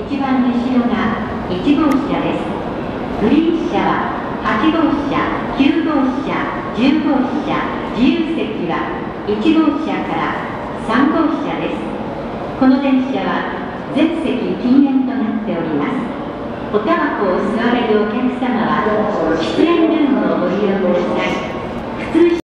一番後ろが1号車です。グリーン車は8号車、9号車、10号車、自由席は1号車から3号車です。この電車は全席禁煙となっております。おタバコを吸われるお客様は喫煙ルームをご利用ください。普通